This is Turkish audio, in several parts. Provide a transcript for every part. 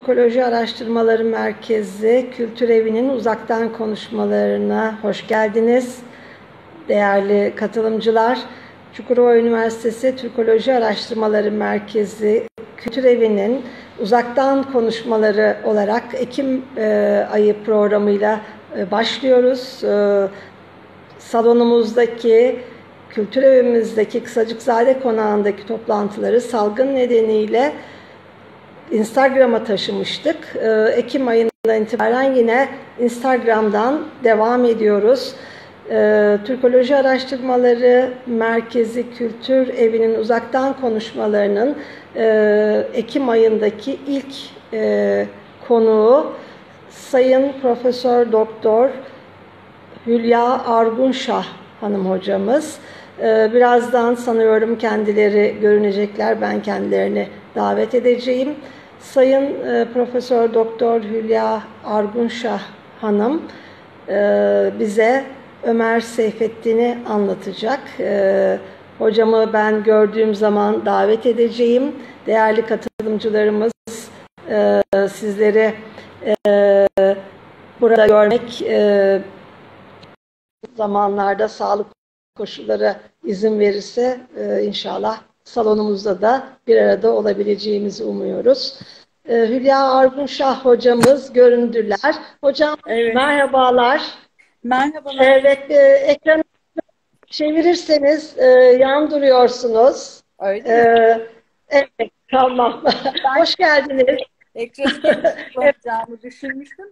Ekoloji Araştırmaları Merkezi Kültür Evi'nin uzaktan konuşmalarına hoş geldiniz. Değerli katılımcılar, Çukurova Üniversitesi Türkoloji Araştırmaları Merkezi Kültür Evi'nin uzaktan konuşmaları olarak Ekim ayı programıyla başlıyoruz. Salonumuzdaki, kültür evimizdeki Kısacıkzade Konağı'ndaki toplantıları salgın nedeniyle Instagram'a taşımıştık. Ekim ayından itibaren yine Instagram'dan devam ediyoruz. Türkoloji Araştırmaları Merkezi Kültür Evi'nin uzaktan konuşmalarının Ekim ayındaki ilk konuğu Sayın Profesör Doktor Hülya Argunşah Hanım hocamız. Birazdan sanıyorum kendileri görünecekler. Ben kendilerini davet edeceğim. Sayın Profesör Doktor Hülya Argunşah Hanım bize Ömer Seyfettin'i anlatacak. Hocamı ben gördüğüm zaman davet edeceğim. Değerli katılımcılarımız, sizleri burada görmek zamanlarda sağlık koşulları izin verirse inşallah salonumuzda da bir arada olabileceğimizi umuyoruz. Hülya Argunşah hocamız göründüler. Hocam Evet. merhabalar. Merhabalar. Evet, ekranı çevirirseniz yan duruyorsunuz. Öyle Evet, tamam. Hoş geldiniz. ekranı kullanacağımı düşünmüştüm.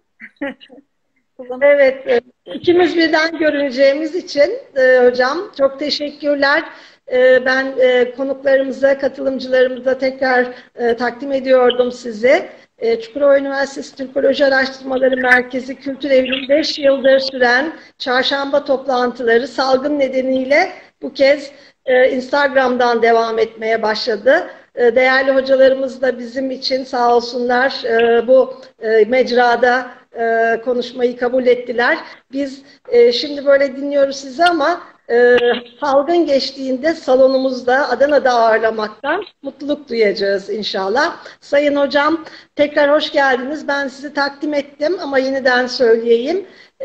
Evet, ikimiz birden görüneceğimiz için hocam çok teşekkürler. Ben konuklarımıza, katılımcılarımıza tekrar takdim ediyordum size. Çukurova Üniversitesi Türkoloji Araştırmaları Merkezi Kültür Evi'nin 5 yıldır süren çarşamba toplantıları salgın nedeniyle bu kez Instagram'dan devam etmeye başladı. Değerli hocalarımız da bizim için sağ olsunlar bu mecrada konuşmayı kabul ettiler. Biz şimdi böyle dinliyoruz sizi ama salgın geçtiğinde salonumuzda Adana'da ağırlamaktan mutluluk duyacağız inşallah. Sayın hocam tekrar hoş geldiniz. Ben sizi takdim ettim ama yeniden söyleyeyim.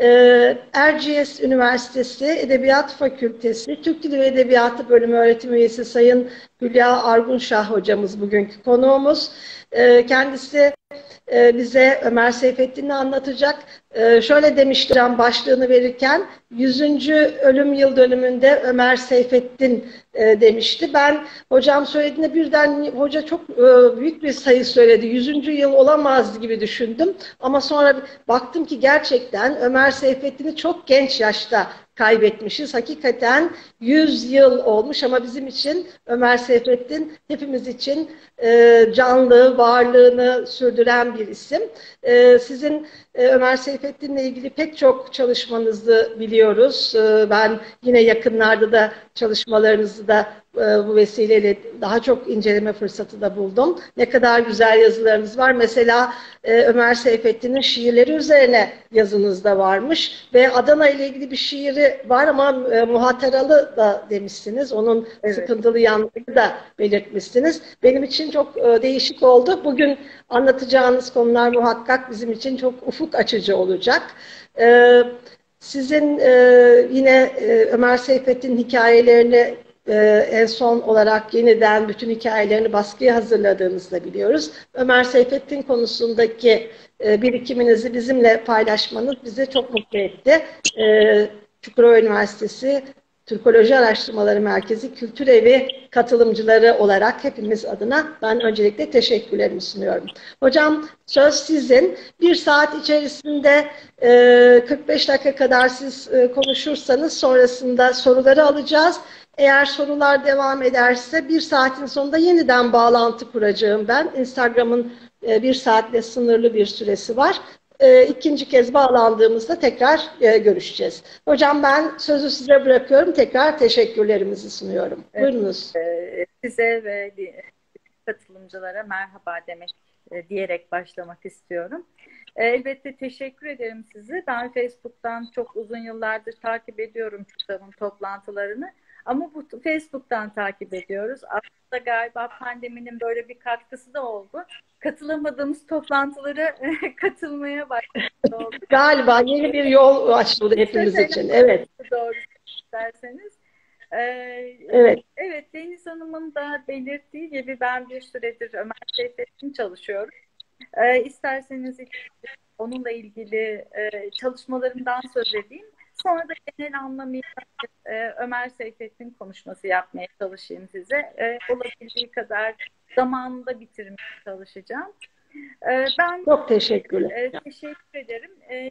Erciyes Üniversitesi Edebiyat Fakültesi Türk Dili ve Edebiyatı Bölümü öğretim üyesi Sayın Hülya Argunşah hocamız bugünkü konuğumuz. Kendisi bize Ömer Seyfettin'i anlatacak. Şöyle demiştim başlığını verirken 100. ölüm yıl dönümünde Ömer Seyfettin demişti. Ben hocam söylediğinde birden hoca çok büyük bir sayı söyledi. 100. yıl olamaz gibi düşündüm. Ama sonra baktım ki gerçekten Ömer Seyfettin'i çok genç yaşta kaybetmişiz. Hakikaten 100 yıl olmuş ama bizim için Ömer Seyfettin hepimiz için canlı, varlığını sürdüren bir isim. Sizin Ömer Seyfettin'le ilgili pek çok çalışmanızı biliyoruz. Ben yine yakınlarda da çalışmalarınızı da bu vesileyle daha çok inceleme fırsatı da buldum. Ne kadar güzel yazılarınız var. Mesela Ömer Seyfettin'in şiirleri üzerine yazınız da varmış ve Adana ile ilgili bir şiiri var ama muhataralı da demişsiniz. Onun sıkıntılı yanlarını da belirtmişsiniz. Benim için çok değişik oldu. Bugün anlatacağınız konular muhakkak bizim için çok ufuk açıcı olacak. Sizin yine Ömer Seyfettin hikayelerini en son olarak yeniden bütün hikayelerini baskıya hazırladığınızı da biliyoruz. Ömer Seyfettin konusundaki birikiminizi bizimle paylaşmanız bizi çok mutlu etti. Çukurova Üniversitesi Türkoloji Araştırmaları Merkezi Kültür Evi katılımcıları olarak hepimiz adına ben öncelikle teşekkürlerimi sunuyorum. Hocam söz sizin. Bir saat içerisinde 45 dakika kadar siz konuşursanız sonrasında soruları alacağız. Eğer sorular devam ederse bir saatin sonunda yeniden bağlantı kuracağım ben. Instagram'ın bir saatle sınırlı bir süresi var. İkinci kez bağlandığımızda tekrar görüşeceğiz. Hocam ben sözü size bırakıyorum. Tekrar teşekkürlerimizi sunuyorum. Buyurunuz. Size ve katılımcılara merhaba demek diyerek başlamak istiyorum. Elbette teşekkür ederim sizi. Ben Facebook'tan çok uzun yıllardır takip ediyorum TÜTAV'ın toplantılarını. Ama bu Facebook'tan takip ediyoruz. Aslında galiba pandeminin böyle bir katkısı da oldu. katılamadığımız toplantılara katılmaya başladık. Galiba yeni bir yol açıldı hepimiz için. Evet. Doğru isterseniz. Evet. Evet, Deniz Hanım'ın da belirttiği gibi ben bir süredir Ömer Seyfettin çalışıyorum. İsterseniz onunla ilgili çalışmalarımdan söz edeyim. Sonra da genel anlamıyla Ömer Seyfettin konuşması yapmaya çalışayım size. Olabildiği kadar zamanında bitirmeye çalışacağım. Ben çok teşekkürler. Teşekkür ederim.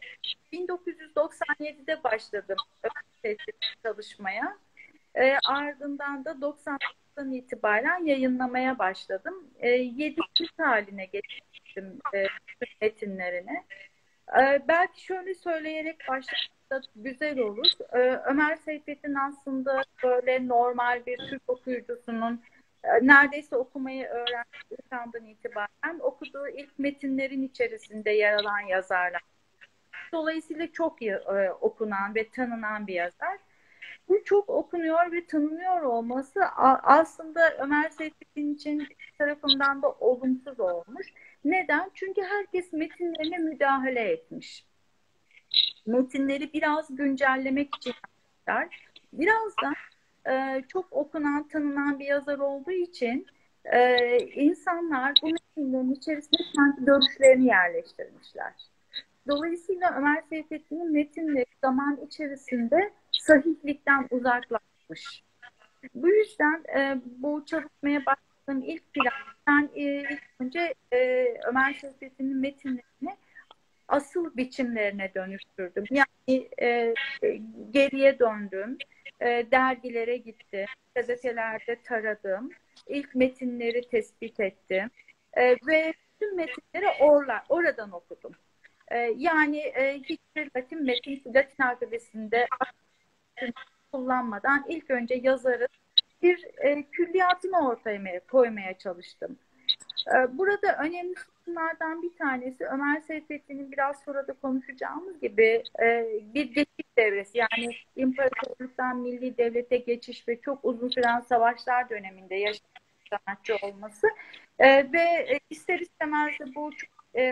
1997'de başladım Ömer Seyfettin çalışmaya. Ardından da 90'dan itibaren yayınlamaya başladım. 7 cilt haline getirdim metinlerini. Belki şöyle söyleyerek başlamak da güzel olur. Ömer Seyfettin aslında böyle normal bir Türk okuyucusunun neredeyse okumayı öğrendiği andan itibaren okuduğu ilk metinlerin içerisinde yer alan yazarlar. Dolayısıyla çok okunan ve tanınan bir yazar. Bu çok okunuyor ve tanınıyor olması aslında Ömer Seyfettin için bir tarafından da olumsuz olmuş. Neden? Çünkü herkes metinlerine müdahale etmiş. Metinleri biraz güncellemek için yapmışlar. Biraz da çok okunan, tanınan bir yazar olduğu için insanlar bu metinlerin içerisine kendi görüşlerini yerleştirmişler. Dolayısıyla Ömer Seyfettin'in metinleri zaman içerisinde sahihlikten uzaklaşmış. Bu yüzden bu çalışmaya başladığım ilk plan, ben ilk önce Ömer Seyfettin'in metinlerini asıl biçimlerine dönüştürdüm. Yani geriye döndüm, dergilere gittim, gazetelerde taradım, ilk metinleri tespit ettim ve tüm metinleri oradan okudum. Yani hiçbir Latin alfabesinde kullanmadan ilk önce yazarın bir külliyatını ortaya koymaya çalıştım. Burada önemli sorunlardan bir tanesi Ömer Seyfettin'in biraz sonra da konuşacağımız gibi bir geçiş devresi, yani imparatorluktan milli devlete geçiş ve çok uzun süren savaşlar döneminde yaşayan sanatçı olması ve ister istemez de bu çok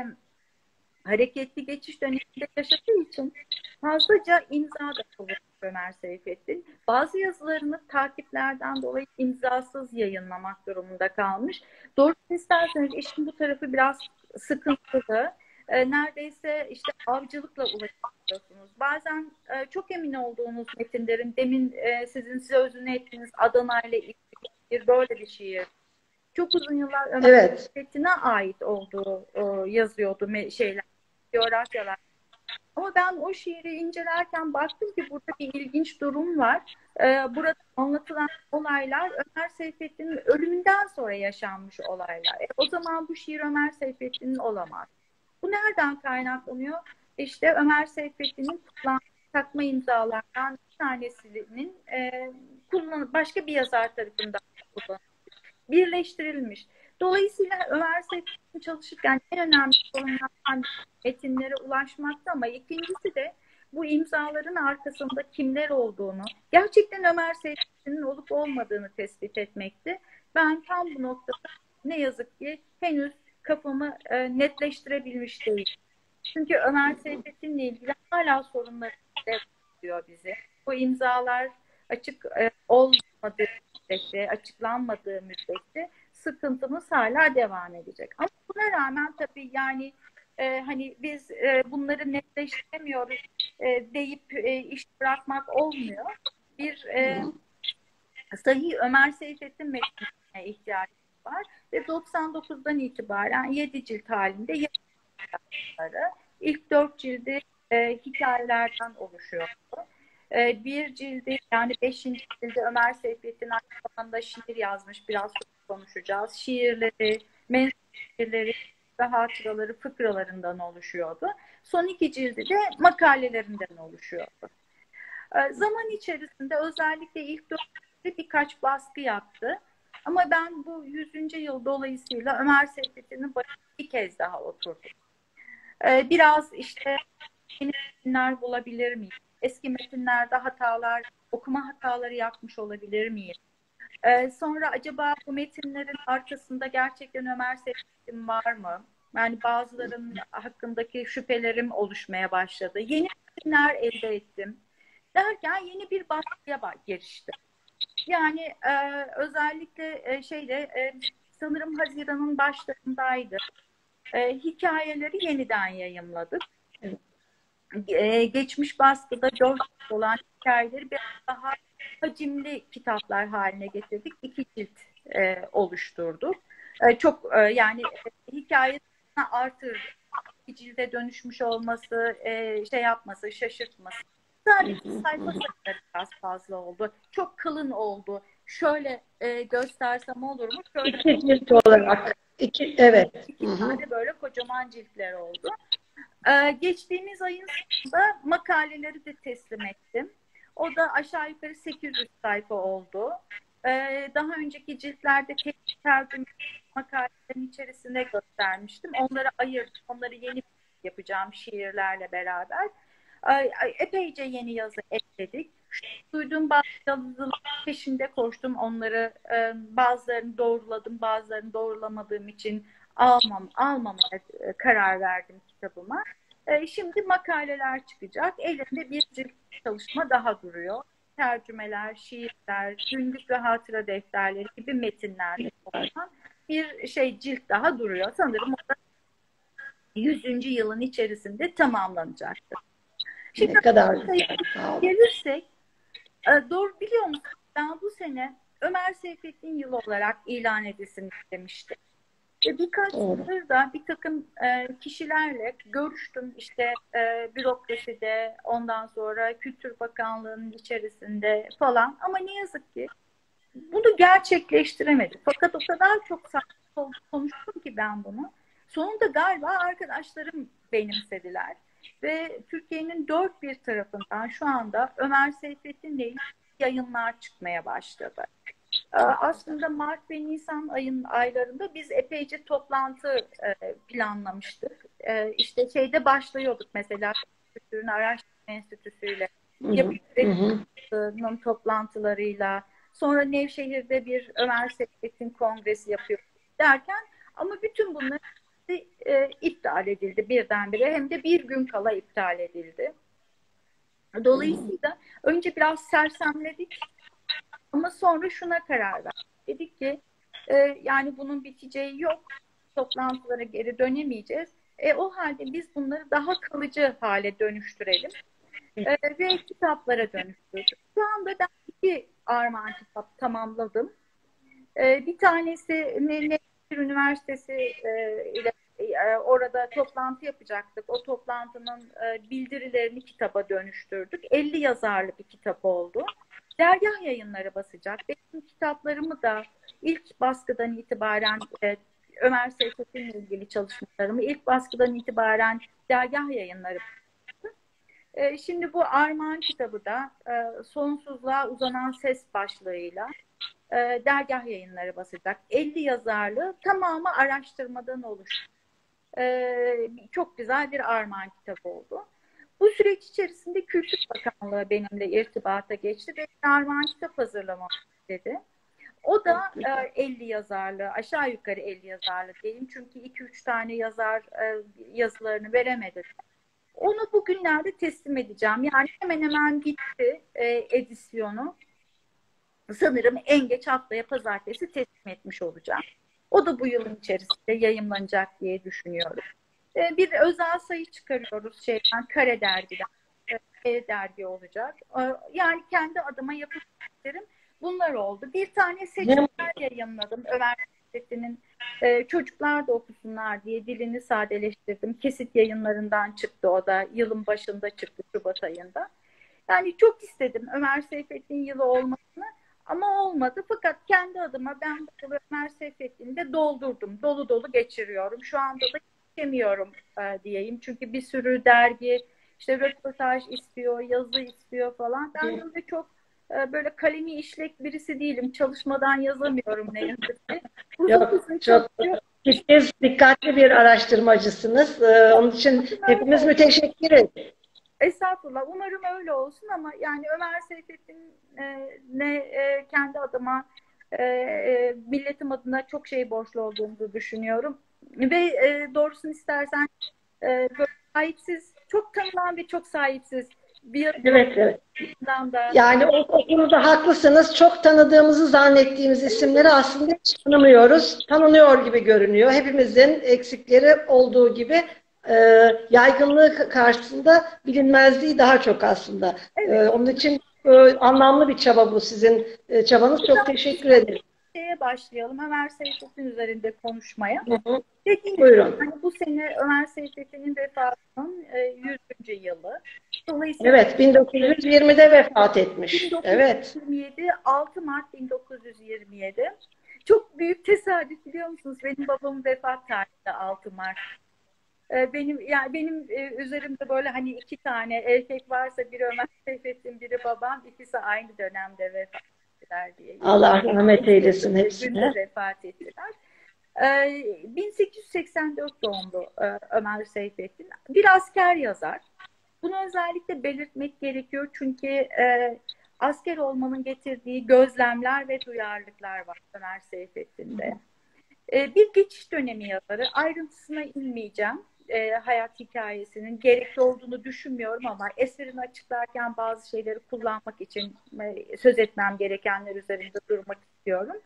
hareketli geçiş döneminde yaşadığı için fazlaca imza da kullanıyor Ömer Seyfettin. Bazı yazılarını takiplerden dolayı imzasız yayınlamak durumunda kalmış. Doğrusunu isterseniz işin bu tarafı biraz sıkıntılı. Neredeyse işte avcılıkla ulaşıyorsunuz. Bazen çok emin olduğunuz metinlerin, demin sizin sözünü ettiğiniz Adana ile ilgili böyle bir şiir. Çok uzun yıllar Ömer Seyfettin'e ait olduğu yazıyordu coğrafyalar. Ama ben o şiiri incelerken baktım ki burada bir ilginç durum var. Burada anlatılan olaylar Ömer Seyfettin'in ölümünden sonra yaşanmış olaylar. O zaman bu şiir Ömer Seyfettin'in olamaz. Bu nereden kaynaklanıyor? İşte Ömer Seyfettin'in takma imzalardan bir tanesinin başka bir yazar tarafından birleştirilmiş. Dolayısıyla Ömer Seyfettin çalışırken en önemli sorunlardan metinlere ulaşmakta, ama ikincisi de bu imzaların arkasında kimler olduğunu, gerçekten Ömer Seyfettin'in olup olmadığını tespit etmekti. Ben tam bu noktada ne yazık ki henüz kafamı netleştirebilmiş değilim. Çünkü Ömer Seyfettin'le ilgili hala sorunlar diyor bize. Bu imzalar açık olmadığı müddetçe, açıklanmadığı müddetçe sıkıntımız hala devam edecek. Ama buna rağmen tabii yani hani biz bunları netleştiremiyoruz deyip iş bırakmak olmuyor. Bir sahih Ömer Seyfettin metnine ihtiyacımız var ve 99'dan itibaren 7 cilt halinde yazıları. İlk 4 cildi hikayelerden oluşuyor. Bir cildi, yani 5. cildi Ömer Seyfettin aynı zamanda şiir yazmış. Biraz konuşacağız. Şiirleri, mensup şiirleri ve hatıraları, fıkralarından oluşuyordu. Son 2 cildi de makalelerinden oluşuyordu. Zaman içerisinde özellikle ilk 4 cildi birkaç baskı yaptı. Ama ben bu 100. yıl dolayısıyla Ömer Seyfettin'in başına bir kez daha oturdum. Biraz işte yeni metinler bulabilir miyim? Eski metinlerde okuma hataları yapmış olabilir miyim? Sonra acaba bu metinlerin arkasında gerçekten Ömer Seyfettin var mı? Yani bazılarının hakkındaki şüphelerim oluşmaya başladı. Yeni metinler elde ettim. Derken yeni bir baskıya giriştim. Yani özellikle sanırım Haziran'ın başlarındaydı. Hikayeleri yeniden yayımladık. Evet. Geçmiş baskıda olan hikayeleri biraz daha hacimli kitaplar haline getirdik. 2 cilt oluşturduk. Yani hikayesini artır, 2 cilde dönüşmüş olması, yapması, şaşırtması. Sadece sayfa sayıları biraz fazla oldu. Çok kalın oldu. Şöyle göstersem olur mu? Şöyle 2 cilt olarak. Evet. 2 tane böyle kocaman ciltler oldu. Geçtiğimiz ayın sonunda makaleleri de teslim ettim. O da aşağı yukarı 800 sayfa oldu. Daha önceki ciltlerde teknik tercüme makalelerin içerisinde göstermiştim. Onları ayırdım. Onları yeni yapacağım şiirlerle beraber. Epeyce yeni yazı ekledik. Duyduğum bazı yazıların peşinde koştum. Onları bazılarını doğruladım, bazılarını doğrulamadığım için almamaya karar verdim kitabıma. Şimdi makaleler çıkacak. Elimde bir cilt çalışma daha duruyor. Tercümeler, şiirler, günlük ve hatıra defterleri gibi metinlerle olan bir cilt daha duruyor. Sanırım o da 100. yılın içerisinde tamamlanacaktır. Şimdi ne kadar güzel. gelirsek, doğru biliyor musun? Ben bu sene Ömer Seyfettin yılı olarak ilan edilsin istemiştim. Birkaç yıldır da bir takım kişilerle görüştüm. İşte bürokraside, ondan sonra Kültür Bakanlığı'nın içerisinde falan. Ama ne yazık ki bunu gerçekleştiremedim. Fakat o kadar çok konuştum ki ben bunu. Sonunda galiba arkadaşlarım benimsediler. Ve Türkiye'nin dört bir tarafından şu anda Ömer Seyfettin'le ilgili yayınlar çıkmaya başladı. Aslında Mart ve Nisan aylarında biz epeyce toplantı planlamıştık. İşte başlıyorduk mesela Kültürün Araştırma Enstitüsü'yle, yapı toplantılarıyla, sonra Nevşehir'de bir Ömer Seyfettin Kongresi yapıyoruz derken ama bütün bunlar iptal edildi birdenbire, hem de bir gün kala iptal edildi. Dolayısıyla önce biraz sersemledik ama sonra şuna karar verdik. Dedik ki yani bunun biteceği yok. Toplantılara geri dönemeyeceğiz. O halde biz bunları daha kalıcı hale dönüştürelim. Ve kitaplara dönüştürdük. Şu anda ben 2 armağan kitap tamamladım. Bir tanesi Nevşehir Üniversitesi ile orada toplantı yapacaktık. O toplantının bildirilerini kitaba dönüştürdük. 50 yazarlı bir kitap oldu. Dergah Yayınları basacak. Benim kitaplarımı da ilk baskıdan itibaren Ömer Seyfettin'le ilgili çalışmalarımı ilk baskıdan itibaren Dergah Yayınları basacak. Şimdi bu armağan kitabı da Sonsuzluğa Uzanan Ses başlığıyla Dergah Yayınları basacak. 50 yazarlı, tamamı araştırmadan oluştu. Çok güzel bir armağan kitabı oldu. Bu süreç içerisinde Kültür Bakanlığı benimle irtibata geçti ve armağan kitap hazırlamamı istedi. O da 50 yazarlı, aşağı yukarı 50 yazarlı diyeyim. Çünkü 2-3 tane yazar yazılarını veremedi. Onu bugünlerde teslim edeceğim. Yani hemen hemen bitti edisyonu. Sanırım en geç haftaya pazartesi teslim etmiş olacağım. O da bu yılın içerisinde yayımlanacak diye düşünüyorum. Bir özel sayı çıkarıyoruz Kare Dergi'den. Dergi olacak. Yani kendi adıma yapacaklarım bunlar oldu. Bir tane seçkiler yayınladım. Ömer Seyfettin'in Çocuklar da Okusunlar diye dilini sadeleştirdim. Kesit Yayınlarından çıktı o da. Yılın başında çıktı, Şubat ayında. Yani çok istedim Ömer Seyfettin yılı olmasını ama olmadı. Fakat kendi adıma ben bu Ömer Seyfettin'i de doldurdum. Dolu dolu geçiriyorum. Şu anda da geçemiyorum diyeyim. Çünkü bir sürü dergi röportaj istiyor, yazı istiyor falan. Ben de çok böyle kalemi işlek birisi değilim. Çalışmadan yazamıyorum ne yazık ki. Çok siz dikkatli bir araştırmacısınız. Onun için hepimiz müteşekkiriz. Estağfurullah. Umarım öyle olsun ama yani Ömer Seyfettin'le kendi adıma Milletim adına çok şey borçlu olduğumuzu düşünüyorum. Ve doğrusunu istersen böyle sahipsiz, çok tanınan ve çok sahipsiz bir Evet, evet. yandan da Yani o konuda haklısınız. Çok tanıdığımızı zannettiğimiz isimleri aslında hiç tanımıyoruz. Tanınıyor gibi görünüyor. Hepimizin eksikleri olduğu gibi e, yaygınlığı karşısında bilinmezliği daha çok aslında. evet, Onun için anlamlı bir çaba bu sizin çabanız. Çok teşekkür ederim. şeye başlayalım. Ömer Seyfettin üzerinde konuşmaya. Hı hı. Dediğim gibi Buyurun. hani bu sene Ömer Seyfettin'in vefatının 100. yılı. Dolayısıyla Evet, 1920'de vefat etmiş. Evet. 1927, 6 Mart 1927. Çok büyük tesadüf biliyor musunuz? Benim babamın vefat tarihi de 6 Mart. Benim üzerimde böyle hani iki tane erkek varsa biri Ömer Seyfettin, biri babam, ikisi aynı dönemde vefat ettiler diye. Allah rahmet eylesin Günde hepsine. vefat ettiler. 1884 doğumlu Ömer Seyfettin. Bir asker yazar. Bunu özellikle belirtmek gerekiyor çünkü asker olmanın getirdiği gözlemler ve duyarlılıklar var Ömer Seyfettin'de. Bir geçiş dönemi yazarı. Ayrıntısına inmeyeceğim. Hayat hikayesinin gerekli olduğunu düşünmüyorum ama eserini açıklarken bazı şeyleri kullanmak için söz etmem gerekenler üzerinde durmak istiyorum.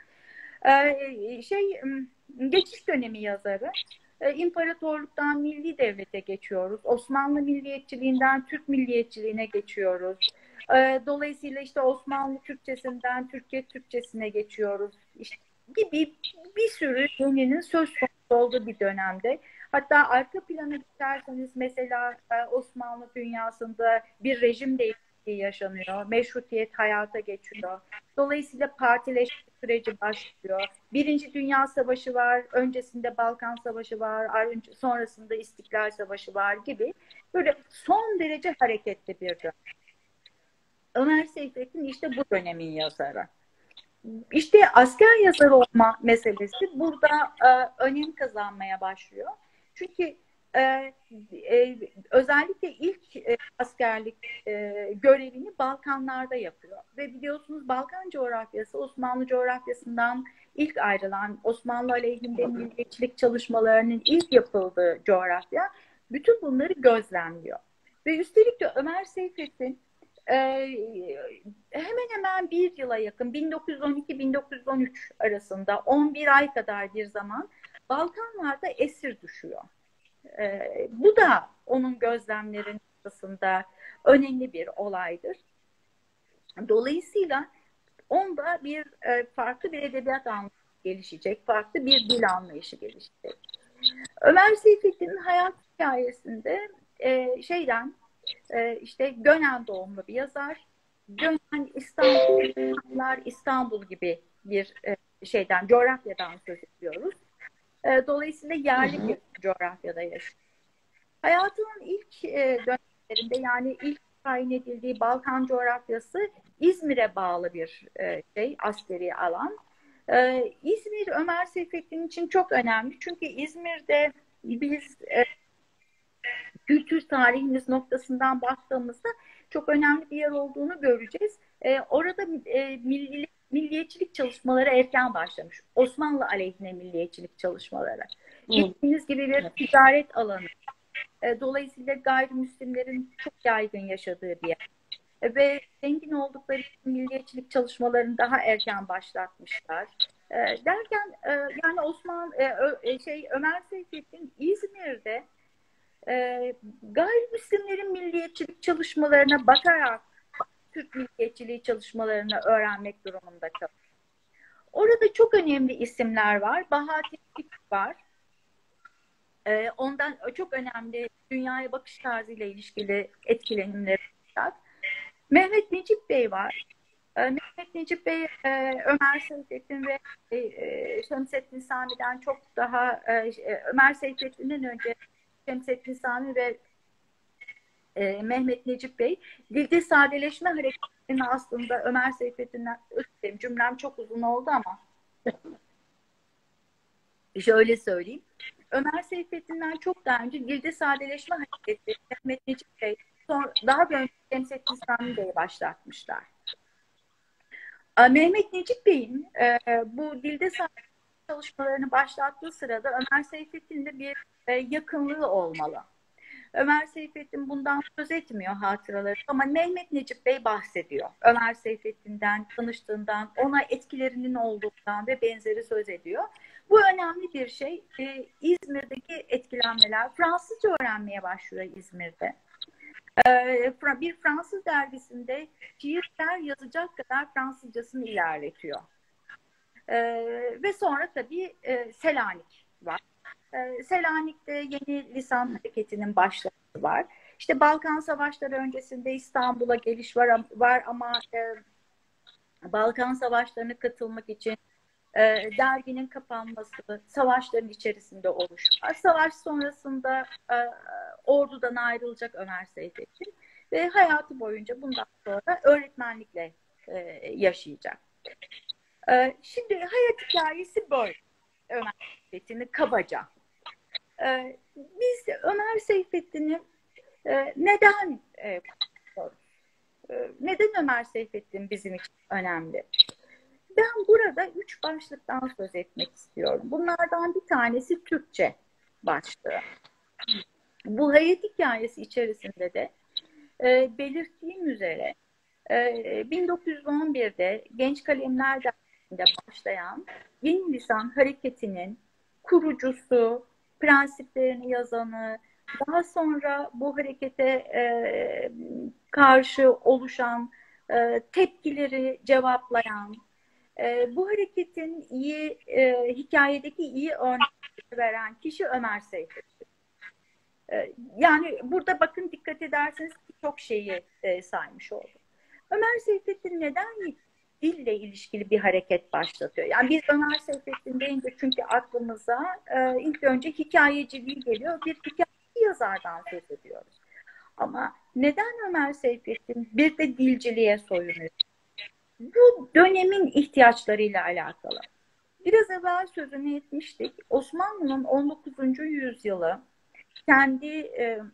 Geçiş dönemi yazarı. İmparatorluktan milli devlete geçiyoruz. Osmanlı milliyetçiliğinden Türk milliyetçiliğine geçiyoruz. Dolayısıyla işte Osmanlı Türkçesinden Türkiye Türkçesine geçiyoruz. İşte gibi bir sürü yönünün söz konusu olduğu bir dönemde. Hatta arka plana giderseniz mesela Osmanlı dünyasında bir rejim değişikliği yaşanıyor. Meşrutiyet hayata geçiyor. Dolayısıyla partileşme süreci başlıyor. Birinci Dünya Savaşı var, öncesinde Balkan Savaşı var, sonrasında İstiklal Savaşı var gibi. Böyle son derece hareketli bir dönem. Ömer Seyfettin işte bu dönemin yazarı. İşte asker yazarı olma meselesi burada önem kazanmaya başlıyor. Çünkü özellikle ilk askerlik görevini Balkanlarda yapıyor. Ve biliyorsunuz Balkan coğrafyası Osmanlı coğrafyasından ilk ayrılan Osmanlı aleyhinde milliyetçilik çalışmalarının ilk yapıldığı coğrafya. Bütün bunları gözlemliyor. Ve üstelik de Ömer Seyfettin hemen hemen bir yıla yakın 1912-1913 arasında 11 ay kadar bir zaman Balkanlarda esir düşüyor. Bu da onun gözlemlerinin arasında önemli bir olaydır. Dolayısıyla onda bir farklı bir edebiyat anlayışı gelişecek, farklı bir dil anlayışı gelişecek. Ömer Seyfettin'in hayat hikayesinde işte Gönen doğumlu bir yazar. Gönen İstanbul gibi bir coğrafyadan söz ediyoruz. Dolayısıyla yerli bir coğrafyada yaşıyor. Hayatının ilk dönemlerinde yani ilk tayin edildiği Balkan coğrafyası İzmir'e bağlı bir askeri alan. İzmir Ömer Seyfettin için çok önemli. Çünkü İzmir'de biz kültür tarihimiz noktasından baktığımızda çok önemli bir yer olduğunu göreceğiz. Orada milliyetçilik çalışmaları erken başlamış. Osmanlı aleyhine milliyetçilik çalışmaları. Bildiğiniz gibi bir ticaret alanı. Dolayısıyla gayrimüslimlerin çok yaygın yaşadığı bir yer. Ve zengin oldukları için milliyetçilik çalışmalarını daha erken başlatmışlar. Derken yani Ömer Seyfettin İzmir'de gayrimüslimlerin milliyetçilik çalışmalarına bakarak Türk milliyetçiliği çalışmalarını öğrenmek durumunda kalıyor. Orada çok önemli isimler var. Bahattin Küçük var. Ondan çok önemli dünyaya bakış tarzıyla ilişkili etkilenimleri var. Mehmet Necip Bey var. Mehmet Necip Bey, Ömer Seyfettin ve Şemsettin Sami'den çok daha Ömer Seyfettin'den önce Şemsettin Sami ve Mehmet Necip Bey dilde sadeleşme hareketinin aslında Ömer Seyfettin'den cümlem çok uzun oldu ama şöyle söyleyeyim. Ömer Seyfettin'den çok daha önce dilde sadeleşme hareketi Mehmet Necip Bey daha bir önce Şemsettin Sami Bey'i başlatmışlar. Mehmet Necip Bey'in bu dilde çalışmalarını başlattığı sırada Ömer Seyfettin'le bir yakınlığı olmalı. Ömer Seyfettin bundan söz etmiyor hatıraları ama Mehmet Necip Bey bahsediyor. Ömer Seyfettin'den, tanıştığından, ona etkilerinin olduğundan ve benzeri söz ediyor. Bu önemli bir şey. İzmir'deki etkilenmeler, Fransızca öğrenmeye başlıyor İzmir'de. Bir Fransız dergisinde şiirler yazacak kadar Fransızcasını ilerletiyor. Ve sonra tabii Selanik var. Selanik'te yeni lisan hareketinin başlaması var. İşte Balkan Savaşları öncesinde İstanbul'a geliş var ama Balkan Savaşları'na katılmak için derginin kapanması, savaşların içerisinde oluşu var. Savaş sonrasında ordudan ayrılacak Ömer Seyfettin ve hayatı boyunca bundan sonra öğretmenlikle yaşayacak. Şimdi hayat hikayesi böyle. Ömer Seyfettin'i kabaca. Biz Ömer Seyfettin'i neden konuşuyoruz? Neden Ömer Seyfettin bizim için önemli? Ben burada 3 başlıktan söz etmek istiyorum. Bunlardan bir tanesi Türkçe başlığı. Bu hayat hikayesi içerisinde de belirttiğim üzere 1911'de Genç Kalemler Derneği'nde başlayan yeni lisan hareketinin kurucusu, prensiplerini yazanı, daha sonra bu harekete karşı oluşan tepkileri cevaplayan, bu hareketin hikayedeki iyi örnekleri veren kişi Ömer Seyfettin. Yani burada bakın dikkat ederseniz çok şeyi saymış oldum. Ömer Seyfettin neden dille ilişkili bir hareket başlatıyor? Yani biz Ömer Seyfettin deyince çünkü aklımıza ilk önce hikayeciliği geliyor. Bir hikaye yazardan söz ediyoruz. Ama neden Ömer Seyfettin bir de dilciliğe soyunuyor? Bu dönemin ihtiyaçlarıyla alakalı. Biraz evvel sözünü etmiştik. Osmanlı'nın 19. yüzyılı kendi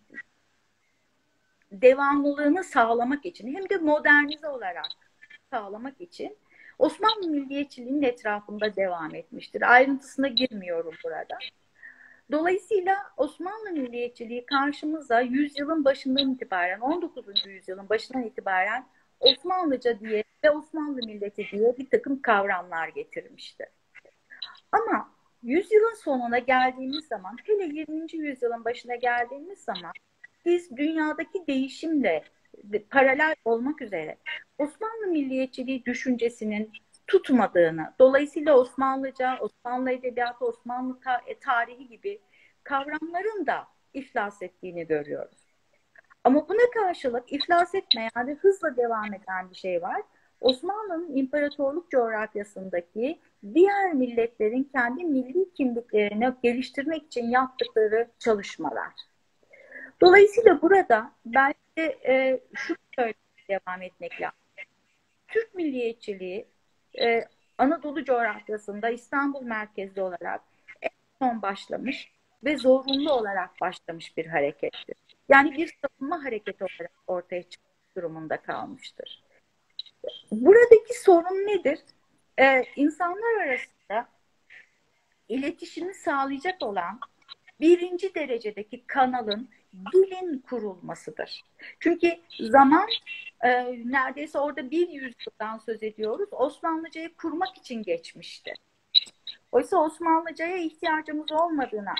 devamlılığını sağlamak için hem de modernize olarak sağlamak için Osmanlı milliyetçiliğinin etrafında devam etmiştir. Ayrıntısına girmiyorum burada. Dolayısıyla Osmanlı milliyetçiliği karşımıza yüzyılın başından itibaren, 19. yüzyılın başından itibaren Osmanlıca diye ve Osmanlı milleti diye bir takım kavramlar getirmiştir. Ama yüzyılın sonuna geldiğimiz zaman, hele 20. yüzyılın başına geldiğimiz zaman biz dünyadaki değişimle paralel olmak üzere Osmanlı milliyetçiliği düşüncesinin tutmadığını, dolayısıyla Osmanlıca, Osmanlı edebiyatı, Osmanlı tarihi gibi kavramların da iflas ettiğini görüyoruz. Ama buna karşılık iflas etmeyen ve hızla devam eden bir şey var. Osmanlı'nın imparatorluk coğrafyasındaki diğer milletlerin kendi milli kimliklerini geliştirmek için yaptıkları çalışmalar. Dolayısıyla burada belki şu söyleyip devam etmek lazım. Türk milliyetçiliği Anadolu coğrafyasında İstanbul merkezli olarak en son başlamış ve zorunlu olarak başlamış bir harekettir. Yani bir savunma hareketi olarak ortaya çıkmış durumunda kalmıştır. Buradaki sorun nedir? İnsanlar arasında iletişimi sağlayacak olan birinci derecedeki kanalın dilin kurulmasıdır. Çünkü zaman neredeyse orada bir yüzyıldan söz ediyoruz. Osmanlıcayı kurmak için geçmişti. Oysa Osmanlıcaya ihtiyacımız olmadığını,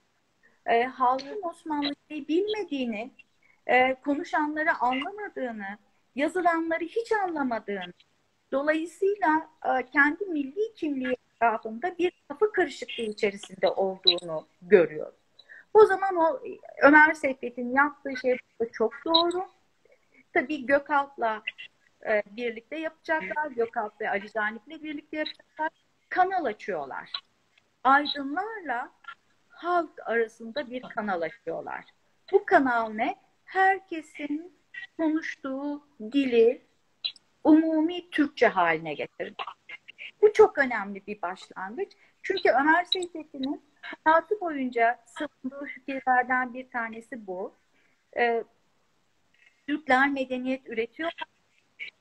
halkın Osmanlıcayı bilmediğini, konuşanları anlamadığını, yazılanları hiç anlamadığını, dolayısıyla kendi milli kimliği etrafında bir kafa karışıklığı içerisinde olduğunu görüyoruz. O zaman o Ömer Seyfettin yaptığı şey çok doğru. Tabii Gökalp'la birlikte yapacaklar. Gökalp ve Ali Canik'le birlikte yapacaklar. Kanal açıyorlar. Aydınlarla halk arasında bir kanal açıyorlar. Bu kanal ne? Herkesin konuştuğu dili umumi Türkçe haline getirdi. Bu çok önemli bir başlangıç. Çünkü Ömer Seyfettin'in hayatı boyunca savunduğu fikirlerden bir tanesi bu. Türkler medeniyet üretiyor.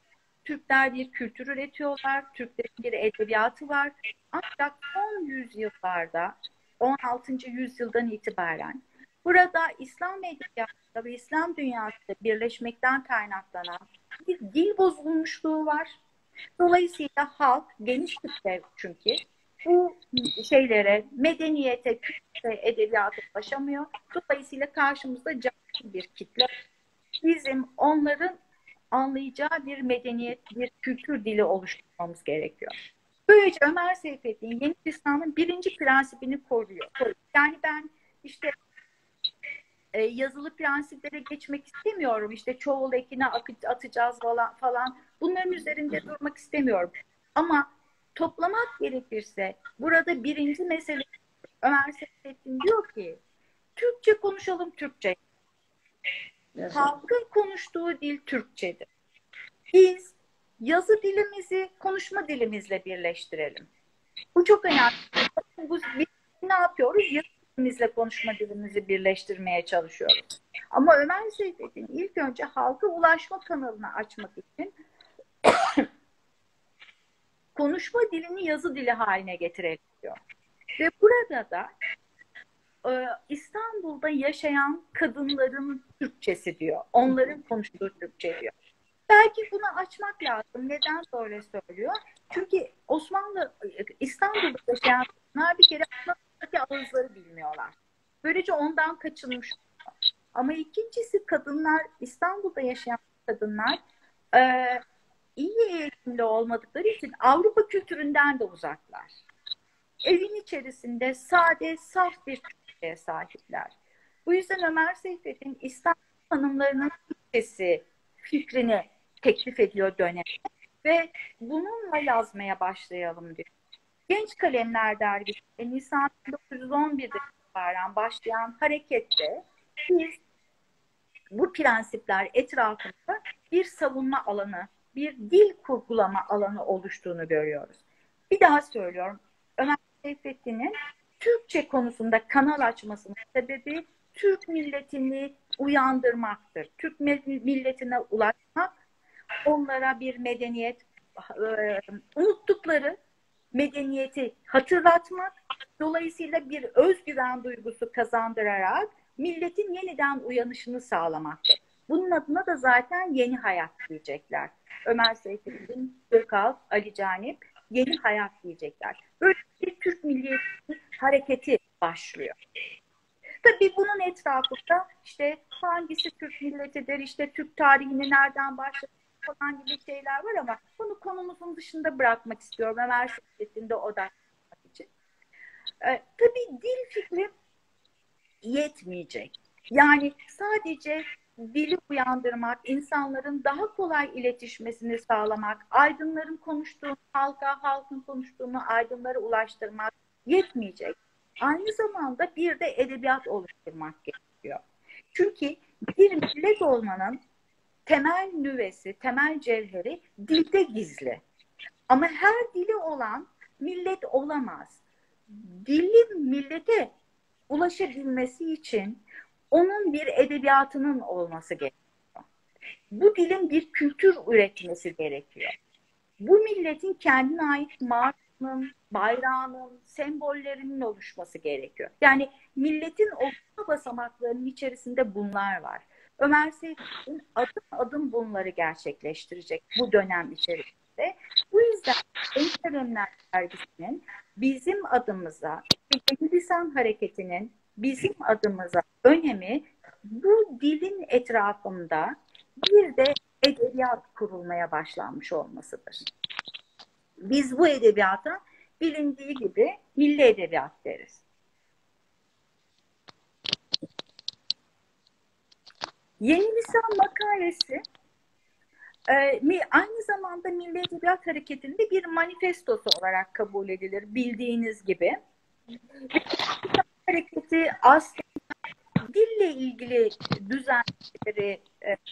Türkler bir kültür üretiyorlar, Türklerin bir edebiyatı var. Ancak son yüzyıllarda, 16. yüzyıldan itibaren burada İslam edebiyatında ve İslam dünyasında birleşmekten kaynaklanan bir dil bozulmuşluğu var. Dolayısıyla halk, geniş kitle çünkü bu şeylere, medeniyete, kültüre, edebiyata ulaşamıyor. Dolayısıyla karşımızda cahil bir kitle. Bizim onların anlayacağı bir medeniyet, bir kültür dili oluşturmamız gerekiyor. Böylece Ömer Seyfettin Yeni Lisan'ın birinci prensibini koruyor. Yani ben işte yazılı prensiplere geçmek istemiyorum. İşte çoğul ekine atacağız falan. Bunların üzerinde durmak istemiyorum. Ama toplamak gerekirse burada birinci mesele Ömer Seyfettin diyor ki Türkçe konuşalım, Türkçe. Evet. Halkın konuştuğu dil Türkçedir. Biz yazı dilimizi konuşma dilimizle birleştirelim. Bu çok önemli. Biz ne yapıyoruz? Yazı dilimizle konuşma dilimizi birleştirmeye çalışıyoruz. Ama Ömer Seyfettin ilk önce halka ulaşma kanalını açmak için konuşma dilini yazı dili haline getirelim diyor. Ve burada da İstanbul'da yaşayan kadınların Türkçesi diyor. Onların konuştuğu Türkçe diyor. Belki bunu açmak lazım. Neden böyle söylüyor? Çünkü İstanbul'da yaşayan kadınlar bir kere Osmanlı'daki ağızları bilmiyorlar. Böylece ondan kaçınmış. Ama ikincisi İstanbul'da yaşayan kadınlar iyi eğitimli olmadıkları için Avrupa kültüründen de uzaklar. Evin içerisinde sade, saf bir Türkçe'ye sahipler. Bu yüzden Ömer Seyfettin İstanbul hanımlarının Türkçesi fikrini teklif ediyor döneme ve bununla yazmaya başlayalım diyor. Genç Kalemler Dergisi Nisan 1911'de itibaren başlayan harekette biz bu prensipler etrafında bir savunma alanı, bir dil kurgulama alanı oluştuğunu görüyoruz. Bir daha söylüyorum. Ömer Seyfettin'in Türkçe konusunda kanal açmasının sebebi Türk milletini uyandırmaktır. Türk milletine ulaşmak, onlara bir medeniyet, unuttukları medeniyeti hatırlatmak, dolayısıyla bir özgüven duygusu kazandırarak milletin yeniden uyanışını sağlamaktır. Bunun adına da zaten yeni hayat diyecekler. Ömer Seyfettin, Gökalp, Ali Canip yeni hayat diyecekler. Böyle bir Türk Milliyeti hareketi başlıyor. Tabii bunun etrafında işte hangisi Türk milletidir, işte Türk tarihini nereden başladı falan gibi şeyler var ama bunu konumuzun dışında bırakmak istiyorum. Ömer Seyfettin'de odaklanmak için. Tabii dil fikri yetmeyecek. Yani sadece dili uyandırmak, insanların daha kolay iletişmesini sağlamak, aydınların konuştuğunu halkın konuştuğunu aydınlara ulaştırmak yetmeyecek. Aynı zamanda bir de edebiyat oluşturmak gerekiyor. Çünkü bir millet olmanın temel nüvesi, temel cevheri dilde gizli. Ama her dili olan millet olamaz. Dilin millete ulaşabilmesi için onun bir edebiyatının olması gerekiyor. Bu dilin bir kültür üretmesi gerekiyor. Bu milletin kendine ait markanın, bayrağının, sembollerinin oluşması gerekiyor. Yani milletin oluşma basamaklarının içerisinde bunlar var. Ömer Seyfettin adım adım bunları gerçekleştirecek bu dönem içerisinde. Bu yüzden Genç Kalemler Dergisi'nin bizim adımıza, Yeni Lisan Hareketi'nin bizim adımıza önemi bu dilin etrafında bir de edebiyat kurulmaya başlanmış olmasıdır. Biz bu edebiyata bilindiği gibi milli edebiyat deriz. Yeni Lisan makalesi aynı zamanda Milli Edebiyat Hareketi'nde bir manifestosu olarak kabul edilir bildiğiniz gibi. Hareketi aslında dille ilgili düzenleri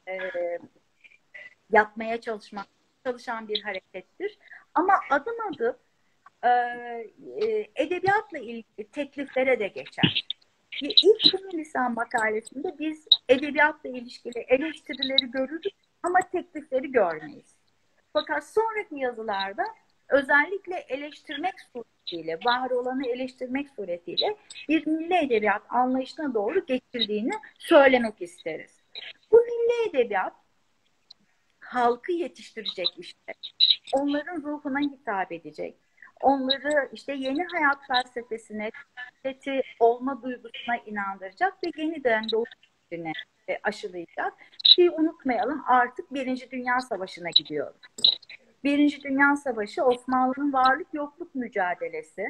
yapmaya çalışan bir harekettir. Ama adım adım edebiyatla ilgili tekliflere de geçer. İlk Yeni Lisan makalesinde biz edebiyatla ilişkili eleştirileri görürüz ama teklifleri görmeyiz. Fakat sonraki yazılarda özellikle eleştirmek suretiyle, var olanı eleştirmek suretiyle bir milli edebiyat anlayışına doğru geçildiğini söylemek isteriz. Bu milli edebiyat halkı yetiştirecek işte. Onların ruhuna hitap edecek. Onları işte yeni hayat felsefesine, milleti olma duygusuna inandıracak ve yeniden doğuş fikrine aşılayacak. Ki unutmayalım, artık Birinci Dünya Savaşı'na gidiyoruz. Birinci Dünya Savaşı Osmanlı'nın varlık yokluk mücadelesi.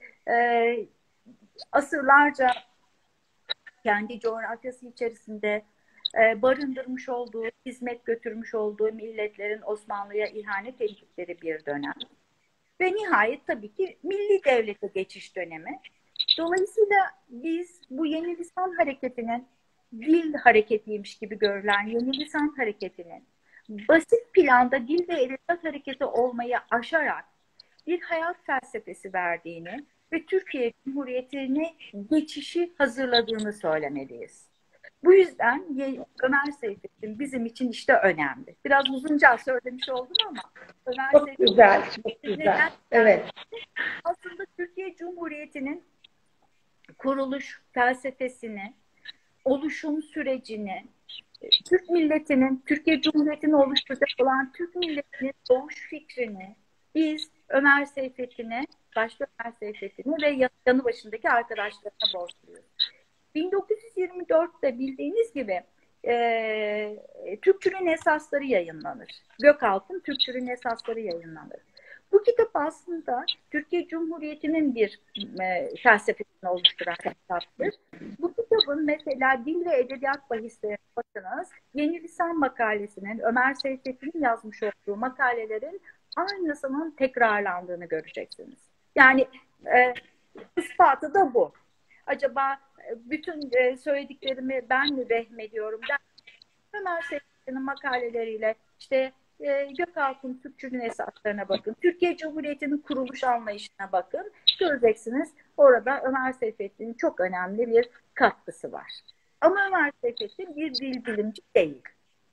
Asırlarca kendi coğrafyası içerisinde barındırmış olduğu, hizmet götürmüş olduğu milletlerin Osmanlı'ya ihanet ettikleri bir dönem. Ve nihayet tabii ki milli devlete geçiş dönemi. Dolayısıyla biz bu yeni lisan hareketinin, dil hareketiymiş gibi görülen yeni lisan hareketinin basit planda dil ve edebiyat hareketi olmayı aşarak bir hayat felsefesi verdiğini ve Türkiye Cumhuriyeti'ne geçişi hazırladığını söylemeliyiz. Bu yüzden Ömer Seyfettin bizim için işte önemli. Biraz uzunca söylemiş oldum ama Ömer Çok Seyfettin güzel, çok güzel. Evet. aslında Türkiye Cumhuriyeti'nin kuruluş felsefesini, oluşum sürecini, Türk milletinin, Türkiye Cumhuriyeti'ni oluşturacak olan Türk milletinin doğuş fikrini biz Ömer Seyfettin'e, başta Ömer Seyfettin'e ve yanı başındaki arkadaşlarına borçluyuz. 1924'te bildiğiniz gibi Türkçülüğün Esasları yayınlanır. Gökalp'ın Türkçülüğün Esasları yayınlanır. Bu kitap aslında Türkiye Cumhuriyeti'nin bir felsefesini oluşturan kitaptır. Bu kitabın mesela dil ve edebiyat bahislerine bakınız, Yeni Lisan makalesinin, Ömer Seyfettin'in yazmış olduğu makalelerin aynısının tekrarlandığını göreceksiniz. Yani ispatı da bu. Acaba bütün söylediklerimi ben mi vehmediyorum? Ömer Seyfettin'in makaleleriyle işte Gökalp'ın Türkçülüğün esaslarına bakın. Türkiye Cumhuriyeti'nin kuruluş anlayışına bakın. Göreceksiniz orada Ömer Seyfettin'in çok önemli bir katkısı var. Ama Ömer Seyfettin bir dil bilimci değil.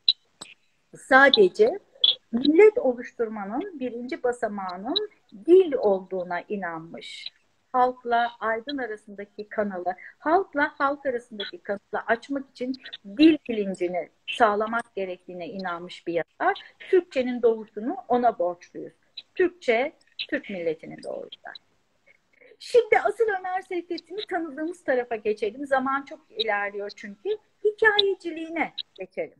Sadece millet oluşturmanın birinci basamağının dil olduğuna inanmış. Halkla aydın arasındaki kanalı, halkla halk arasındaki kanalı açmak için dil bilincini sağlamak gerektiğine inanmış bir yazar. Türkçenin doğuşunu ona borçluyuz. Türkçe, Türk milletinin doğuşu. Şimdi asıl Ömer Seyfettin'i tanıdığımız tarafa geçelim. Zaman çok ilerliyor çünkü. Hikayeciliğine geçelim.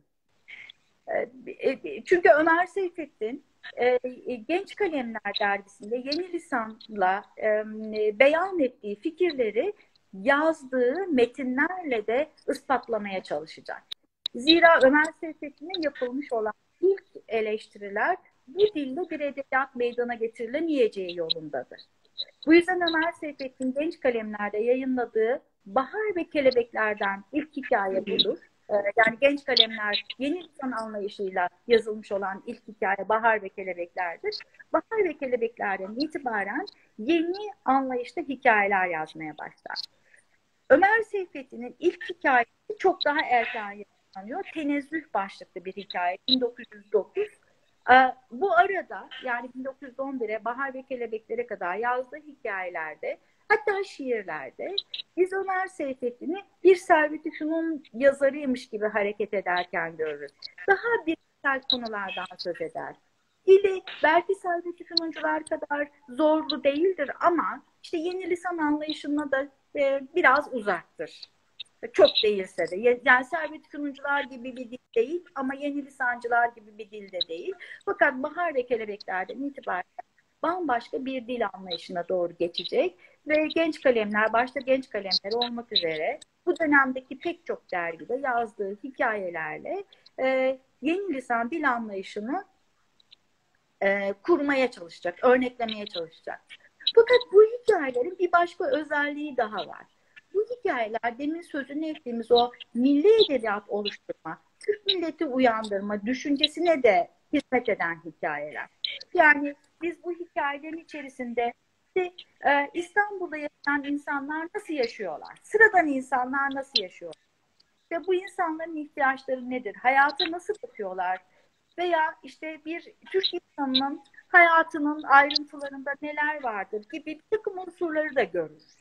Çünkü Ömer Seyfettin Genç Kalemler dergisinde yeni lisanla beyan ettiği fikirleri yazdığı metinlerle de ispatlamaya çalışacak. Zira Ömer Seyfettin'e yapılmış olan ilk eleştiriler bu dilde bir edebiyat meydana getirilemeyeceği yolundadır. Bu yüzden Ömer Seyfettin Genç Kalemler'de yayınladığı Bahar ve Kelebekler'den ilk hikaye budur. Yani Genç Kalemler yeni lisan anlayışıyla yazılmış olan ilk hikaye Bahar ve Kelebekler'dir. Bahar ve Kelebekler'den itibaren yeni anlayışta hikayeler yazmaya başlar. Ömer Seyfettin'in ilk hikayesi çok daha erken yayınlanıyor. Tenezzüh başlıklı bir hikaye 1909. Bu arada yani 1911'e Bahar ve Kelebekler'e kadar yazdığı hikayelerde hatta şiirlerde biz Ömer Seyfettin'i bir Servet-i Fünun yazarıymış gibi hareket ederken görürüz. Daha bireysel konulardan söz eder. Dili belki Servet-i Fünuncular kadar zorlu değildir ama işte yeni lisan anlayışına da biraz uzaktır. Çok değilse de. Yani Servet-i Fünuncular gibi bir dil değil ama yeni lisancılar gibi bir dil de değil. Fakat Bahar ve Kelebekler'den itibaren bambaşka bir dil anlayışına doğru geçecek ve Genç Kalemler, başta Genç Kalemler olmak üzere bu dönemdeki pek çok dergide yazdığı hikayelerle yeni lisan dil anlayışını kurmaya çalışacak, örneklemeye çalışacak. Fakat bu hikayelerin bir başka özelliği daha var. Bu hikayeler demin sözünü ettiğimiz o milli edebiyat oluşturma, Türk milleti uyandırma düşüncesine de hizmet eden hikayeler. Yani biz bu hikayelerin içerisinde işte, İstanbul'da yaşayan insanlar nasıl yaşıyorlar? Sıradan insanlar nasıl yaşıyorlar? İşte bu insanların ihtiyaçları nedir? Hayata nasıl bakıyorlar? veya işte bir Türk insanının hayatının ayrıntılarında neler vardır gibi bir takım unsurları da görürüz.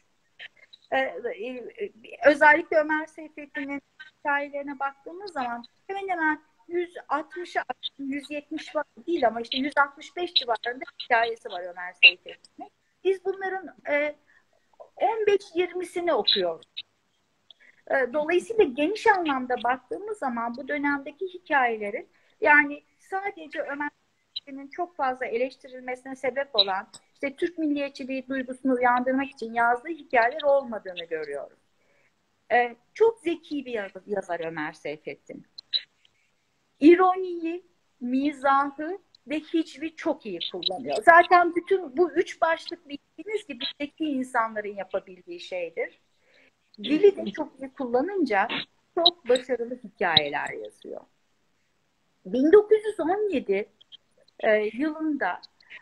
Özellikle Ömer Seyfettin'in hikayelerine baktığımız zaman hemen hemen 160'a 170 var değil ama işte 165 civarında hikayesi var Ömer Seyfettin'in. Biz bunların 15-20'sini okuyoruz. Dolayısıyla geniş anlamda baktığımız zaman bu dönemdeki hikayelerin, yani sadece Ömer Seyfettin'in çok fazla eleştirilmesine sebep olan işte Türk milliyetçiliği duygusunu uyandırmak için yazdığı hikayeler olmadığını görüyoruz. Çok zeki bir yazar Ömer Seyfettin. İroniyi, mizahı ve hicvi çok iyi kullanıyor. Zaten bütün bu üç başlık bildiğiniz gibi zeki insanların yapabildiği şeydir. Dili de çok iyi kullanınca çok başarılı hikayeler yazıyor. 1917 yılında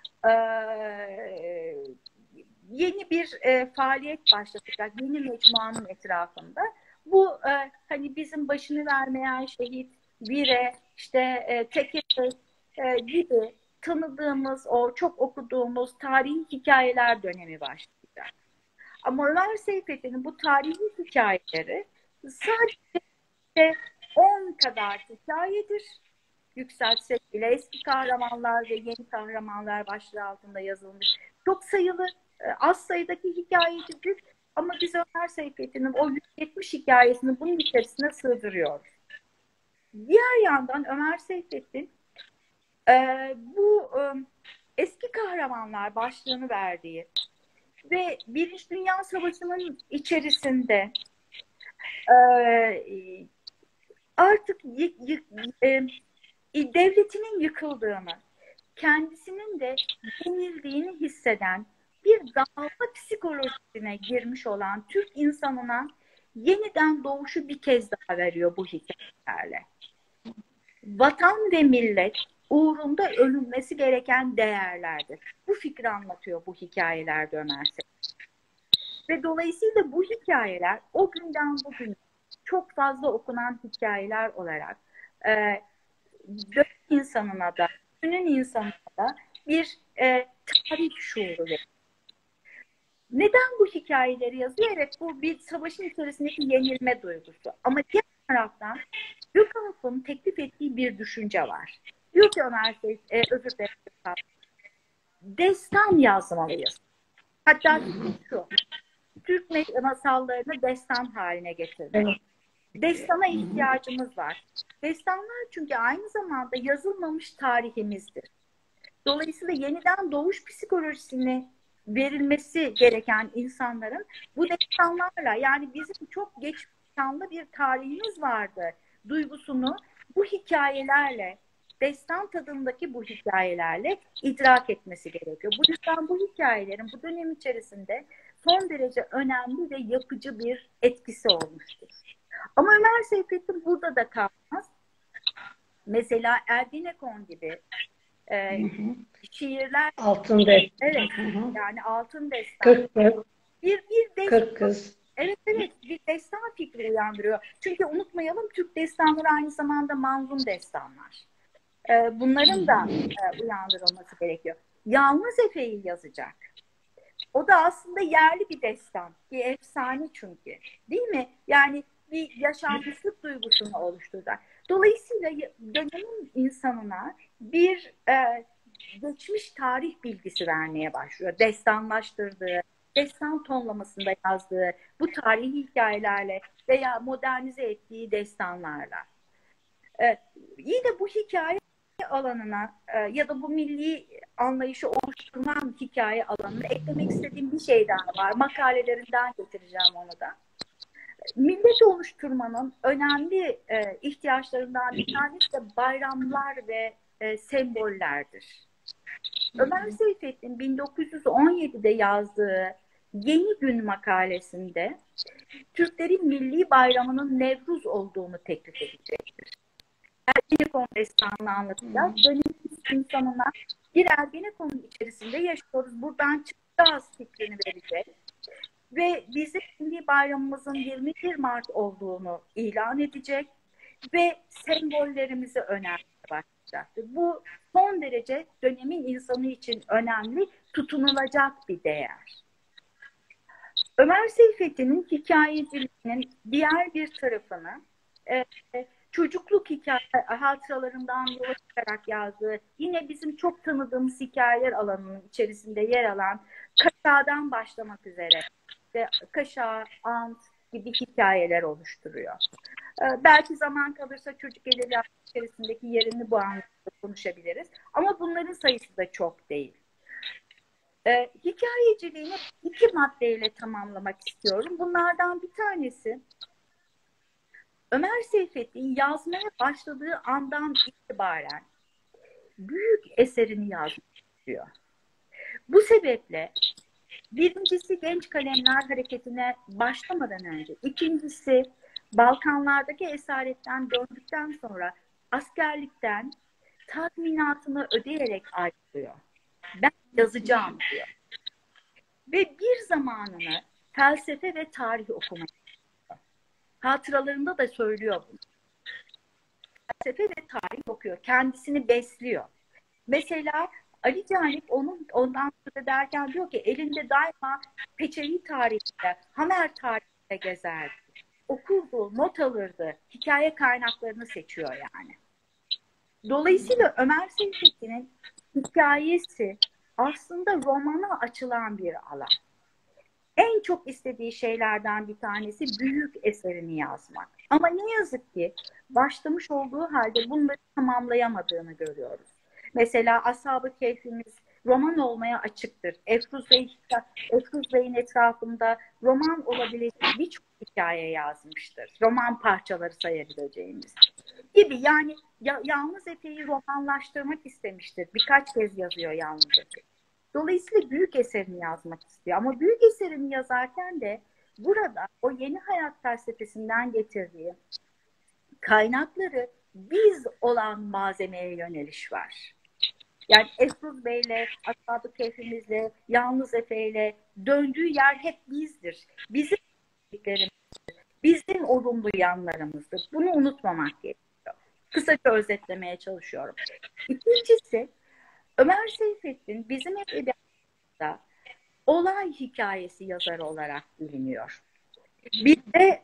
yeni bir faaliyet başlatacak, yeni mecmuanın etrafında. Bu hani bizim başını vermeyen şehit, Vire, işte Tekete gibi tanıdığımız, o çok okuduğumuz tarihi hikayeler dönemi başlayacak. Ama Ömer Seyfettin'in bu tarihi hikayeleri sadece 10 kadar hikayedir. Yükseltsek bile eski kahramanlar ve yeni kahramanlar başlığı altında yazılmış. Çok sayılı, az sayıdaki hikayecidir ama biz Ömer Seyfettin'in o 170 hikayesini bunun içerisine sığdırıyoruz. Diğer yandan Ömer Seyfettin bu eski kahramanlar başlığını verdiği ve Birinci Dünya Savaşı'nın içerisinde artık devletinin yıkıldığını, kendisinin de yenildiğini hisseden bir dağılma psikolojisine girmiş olan Türk insanına yeniden doğuşu bir kez daha veriyor bu hikayelerle. Vatan ve millet uğrunda ölünmesi gereken değerlerdir. Bu fikri anlatıyor bu hikayelerde Ömer Seyfettin. Ve dolayısıyla bu hikayeler o günden bugüne çok fazla okunan hikayeler olarak dört insanına da, günün insanına da bir tarih şuuru verir. Neden bu hikayeleri yazıyor? Evet, bu bir savaşın içerisindeki yenilme duygusu. Ama diğer taraftan Gökalp'ın teklif ettiği bir düşünce var. Diyor ki Ömer özür dilerim, destan yazmalıyız. Hatta şu, Türk masallarını destan haline getirmek. Destana ihtiyacımız var. Destanlar çünkü aynı zamanda yazılmamış tarihimizdir. Dolayısıyla yeniden doğuş psikolojisine verilmesi gereken insanların bu destanlarla, yani bizim çok geçmişte bir tarihimiz vardı duygusunu bu hikayelerle, destan tadındaki bu hikayelerle idrak etmesi gerekiyor. Bu yüzden bu hikayelerin bu dönem içerisinde son derece önemli ve yapıcı bir etkisi olmuştur. Ama Ömer Seyfettin burada da kalmaz. Mesela Ergenekon gibi şiirler. Altın Destan. Evet, yani Altın Destan. Bir destan. 40 kız. Evet, bir destan fikri uyandırıyor. Çünkü unutmayalım, Türk destanları aynı zamanda manzum destanlar. Bunların da uyandırılması gerekiyor. Yalnız Efe'yi yazacak. O da aslında yerli bir destan. Bir efsane çünkü. Değil mi? Yani bir yaşanmışlık duygusunu oluşturacak. Dolayısıyla dönemin insanına bir geçmiş tarih bilgisi vermeye başlıyor. Destanlaştırdığı, destan tonlamasında yazdığı bu tarihi hikayelerle veya modernize ettiği destanlarla. Yine bu hikaye alanına ya da bu milli anlayışı oluşturan hikaye alanına eklemek istediğim bir şey daha var. Makalelerinden getireceğim onu da. Millet oluşturmanın önemli ihtiyaçlarından bir tanesi de bayramlar ve sembollerdir. Ömer Seyfettin 1917'de yazdığı Yeni Gün makalesinde Türklerin milli bayramının Nevruz olduğunu teklif edecektir. Ergenekon destanını anlatacağız. Dönemin insanına bir Ergenekon'un içerisinde yaşıyoruz. Buradan çıkacağız fikrini verecek. Ve bizim milli bayramımızın 21 Mart olduğunu ilan edecek ve sembollerimizi önermeye başlayacak. olacaktır. Bu son derece dönemin insanı için önemli, tutunulacak bir değer. Ömer Seyfettin'in hikayeciliğinin diğer bir tarafını çocukluk hatıralarından yola çıkarak yazdığı, yine bizim çok tanıdığımız hikayeler alanının içerisinde yer alan Kaşağı'dan başlamak üzere Kaşağı, Ant gibi hikayeler oluşturuyor. Belki zaman kalırsa çocuk edebiyatı içerisindeki yerini bu anlamda konuşabiliriz. Ama bunların sayısı da çok değil. Hikayeciliğini 2 maddeyle tamamlamak istiyorum. Bunlardan bir tanesi, Ömer Seyfettin yazmaya başladığı andan itibaren büyük eserini yazmak istiyor. Bu sebeple birincisi Genç Kalemler Hareketi'ne başlamadan önce, ikincisi Balkanlardaki esaretten döndükten sonra askerlikten tazminatını ödeyerek ayrılıyor. Ben yazacağım diyor. Ve bir zamanını felsefe ve tarih okumaya başlıyor. Hatıralarında da söylüyor bunu. Felsefe ve tarih okuyor. Kendisini besliyor. Mesela Ali Canip ondan söz ederken diyor ki elinde daima Peçevi tarihinde, Hamer tarihinde gezerdi. Okurdu, not alırdı. Hikaye kaynaklarını seçiyor yani. Dolayısıyla Ömer Seyfettin'in hikayesi aslında romana açılan bir alan. En çok istediği şeylerden bir tanesi büyük eserini yazmak. Ama ne yazık ki başlamış olduğu halde bunları tamamlayamadığını görüyoruz. Mesela Ashab-ı Kehf'imiz roman olmaya açıktır. Efruz Bey'in etrafında roman olabilecek birçok hikaye yazmıştır. Roman parçaları sayabileceğimiz gibi. Yani Yalnız Efe'yi romanlaştırmak istemiştir. Birkaç kez yazıyor Yalnız Efe. Dolayısıyla büyük eserini yazmak istiyor. Ama büyük eserini yazarken de burada o yeni hayat felsefesinden getirdiği kaynakları biz olan malzemeye yöneliş var. Yani Efruz Bey'le, Ashab-ı Kehf'imizle, Yalnız Efe'yle döndüğü yer hep bizdir. Bizim bizim olumlu yanlarımızdır. Bunu unutmamak gerekiyor. Kısaca özetlemeye çalışıyorum. İkincisi, Ömer Seyfettin bizim edebiyatımızda olay hikayesi yazarı olarak biliniyor. Bir de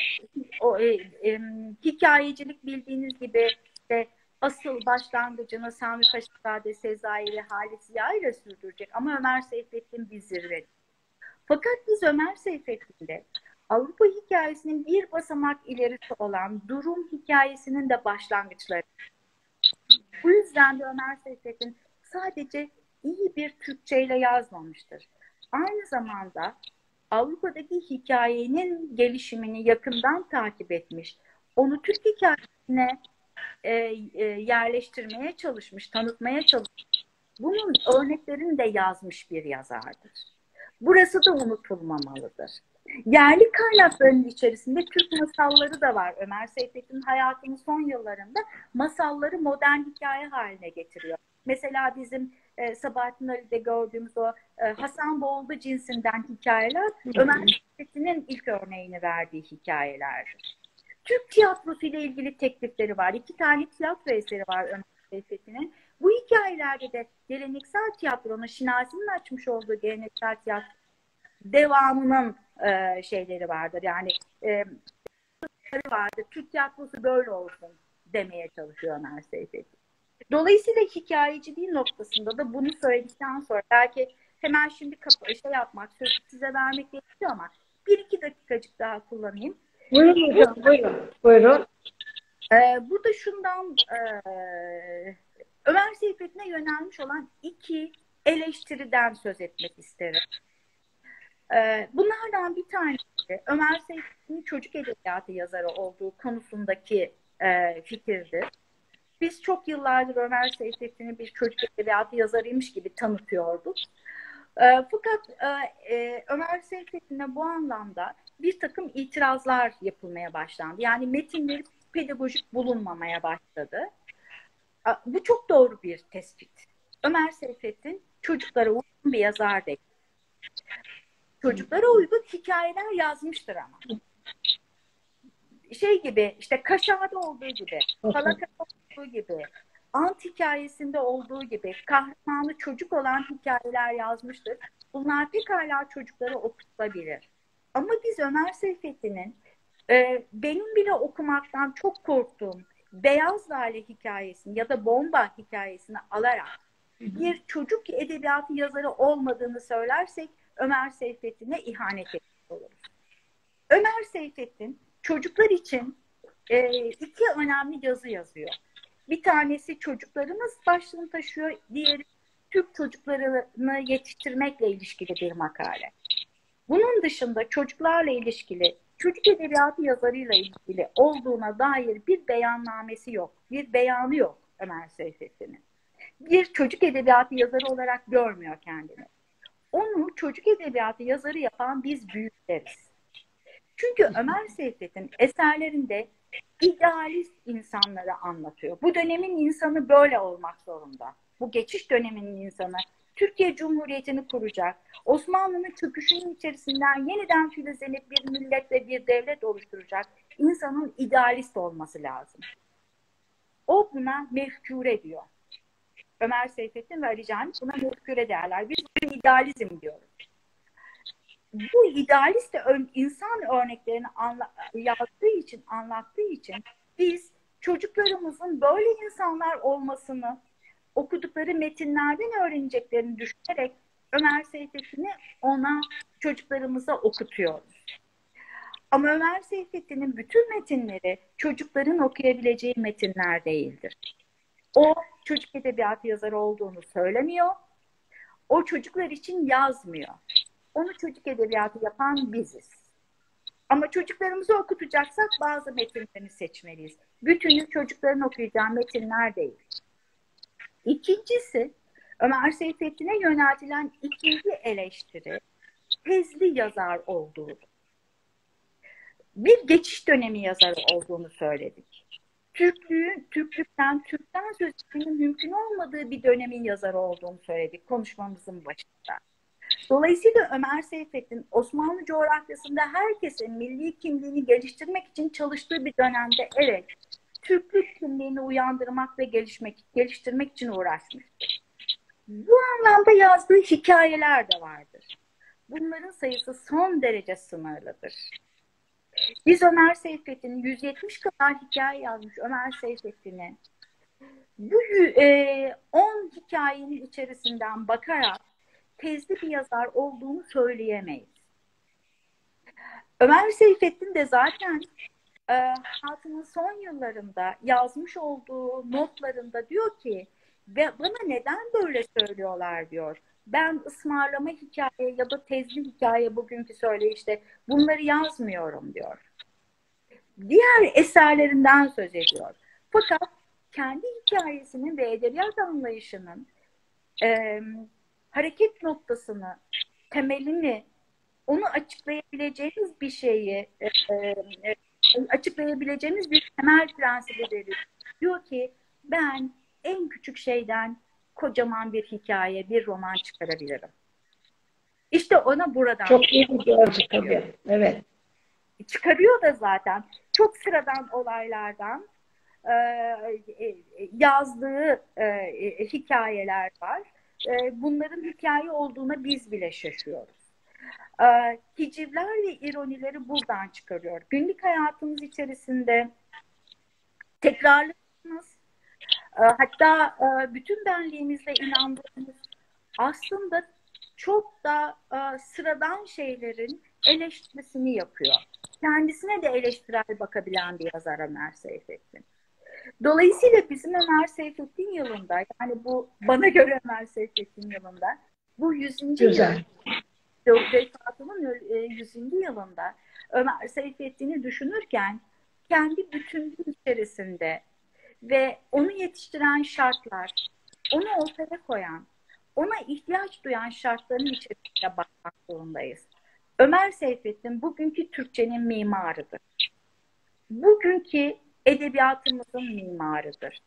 hikayecilik bildiğiniz gibi asıl başlangıcını Sami Paşazade, Sezai ve Halis Ziya ile sürdürecek. Ama Ömer Seyfettin bir zirve. Fakat biz Ömer Seyfettin'de Avrupa hikayesinin bir basamak ilerisi olan Durum hikayesinin de başlangıçları. Bu yüzden de Ömer Seyfettin sadece iyi bir Türkçeyle yazmamıştır. Aynı zamanda Avrupa'daki hikayenin gelişimini yakından takip etmiş. Onu Türk hikayesine yerleştirmeye çalışmış, tanıtmaya çalışmış. Bunun örneklerini de yazmış bir yazardır. Burası da unutulmamalıdır. Yerli kaynakların içerisinde Türk masalları da var. Ömer Seyfettin hayatının son yıllarında masalları modern hikaye haline getiriyor. Mesela bizim Sabahattin Ali'de gördüğümüz o Hasan Boğuldu cinsinden hikayeler Ömer Seyfettin'in ilk örneğini verdiği hikayelerdir. Türk tiyatrosu ile ilgili teklifleri var. 2 tane tiyatro eseri var Ömer Seyfettin'in. Bu hikayelerde de geleneksel tiyatronun, Şinasi'nin açmış olduğu geleneksel tiyatro devamının şeyleri vardır. Yani vardır. Türk tiyatrosu böyle olsun demeye çalışıyor Ömer Seyfettin. Dolayısıyla hikayeciliği noktasında da bunu söyledikten sonra belki hemen şimdi yapmak, sözü size vermek gerekiyor ama 1-2 dakikacık daha kullanayım. Buyurun hocam, buyurun. Buyurun. Burada şundan Ömer Seyfettin'e yönelmiş olan 2 eleştiriden söz etmek isterim. Bunlardan bir tanesi Ömer Seyfettin'in çocuk edebiyatı yazarı olduğu konusundaki fikirdir. Biz çok yıllardır Ömer Seyfettin'i bir çocuk edebiyatı yazarıymış gibi tanıtıyorduk. Fakat Ömer Seyfettin'e bu anlamda bir takım itirazlar yapılmaya başlandı. Yani metinleri pedagojik bulunmamaya başladı. Bu çok doğru bir tespit. Ömer Seyfettin çocuklara uygun bir yazar değil. Çocuklara uygun hikayeler yazmıştır ama. Şey gibi, işte Kaşağı'da olduğu gibi, Falaka'da olduğu gibi, Ant hikayesinde olduğu gibi kahramanı çocuk olan hikayeler yazmıştır. Bunlar pekala çocuklara okutulabilir. Ama biz Ömer Seyfettin'in benim bile okumaktan çok korktuğum Beyaz Lale hikayesini ya da Bomba hikayesini alarak bir çocuk edebiyatı yazarı olmadığını söylersek Ömer Seyfettin'e ihanet etmiş oluruz. Ömer Seyfettin çocuklar için iki önemli yazı yazıyor. Bir tanesi çocuklarımız başlığını taşıyor, diğeri Türk çocuklarını yetiştirmekle ilişkili bir makale. Bunun dışında çocuklarla ilişkili, çocuk edebiyatı yazarıyla ilgili olduğuna dair bir beyannamesi yok, bir beyanı yok Ömer Seyfettin'in. Bir çocuk edebiyatı yazarı olarak görmüyor kendini. Onu çocuk edebiyatı yazarı yapan biz büyükleriz. Çünkü Ömer Seyfettin eserlerinde idealist insanları anlatıyor. Bu dönemin insanı böyle olmak zorunda. Bu geçiş döneminin insanı Türkiye Cumhuriyeti'ni kuracak, Osmanlı'nın çöküşünün içerisinden yeniden filizlenip bir millet ve bir devlet oluşturacak insanın idealist olması lazım. O buna mefkure diyor. Ömer Seyfettin ve Ali Cani buna mefkure derler. Biz buna idealizm diyoruz. Bu idealist insan örneklerini yazdığı için, anlattığı için biz çocuklarımızın böyle insanlar olmasını okudukları metinlerden öğreneceklerini düşünerek Ömer Seyfettin'i çocuklarımıza okutuyoruz. Ama Ömer Seyfettin'in bütün metinleri çocukların okuyabileceği metinler değildir. O çocuk edebiyatı yazarı olduğunu söylemiyor. O çocuklar için yazmıyor. Onu çocuk edebiyatı yapan biziz. Ama çocuklarımızı okutacaksak bazı metinlerini seçmeliyiz. Bütünü çocukların okuyacağı metinler değil. İkincisi, Ömer Seyfettin'e yöneltilen ikinci eleştiri tezli yazar olduğu. Bir geçiş dönemi yazarı olduğunu söyledik. Türk'ten söz etmenin mümkün olmadığı bir dönemin yazarı olduğunu söyledik konuşmamızın başında. Dolayısıyla Ömer Seyfettin Osmanlı coğrafyasında herkesin milli kimliğini geliştirmek için çalıştığı bir dönemde evet, Türklük kimliğini uyandırmak ve geliştirmek için uğraşmıştır. Bu anlamda yazdığı hikayeler de vardır. Bunların sayısı son derece sınırlıdır. Biz Ömer Seyfettin'in 170 kadar hikaye yazmış Ömer Seyfettin'in bu 10 hikayenin içerisinden bakarak tezli bir yazar olduğunu söyleyemeyiz. Ömer Seyfettin de zaten hayatının son yıllarında yazmış olduğu notlarında diyor ki bana neden böyle söylüyorlar diyor. Ben ısmarlama hikaye ya da tezli hikaye bugünkü söyleyişte bunları yazmıyorum diyor. Diğer eserlerinden söz ediyor. Fakat kendi hikayesinin ve edebiyat anlayışının hareket noktasını, temelini, onu açıklayabileceğimiz bir şeyi, açıklayabileceğimiz bir temel prensibi veriyor. Diyor ki ben en küçük şeyden kocaman bir hikaye, bir roman çıkarabilirim. İşte ona buradan... Çok iyi bir gözcü tabii. Evet. Çıkarıyor da zaten. Çok sıradan olaylardan yazdığı hikayeler var. Bunların hikaye olduğuna biz bile şaşıyoruz. Hicivler ve ironileri buradan çıkarıyor. Günlük hayatımız içerisinde tekrarladığımız, hatta bütün benliğimizle inandığımız aslında çok da sıradan şeylerin eleştirisini yapıyor. Kendisine de eleştirel bakabilen bir yazar Ömer Seyfettin. Dolayısıyla bizim Ömer Seyfettin yılında, yani bu bana göre Ömer Seyfettin yılında, bu 100. yıl, vefatının 100. yılında Ömer Seyfettin'i düşünürken kendi bütünlüğü içerisinde ve onu yetiştiren şartlar, onu ortaya koyan, ona ihtiyaç duyan şartların içerisinde bakmak zorundayız. Ömer Seyfettin bugünkü Türkçenin mimarıdır. Bugünkü edebiyatımızın mimarıdır.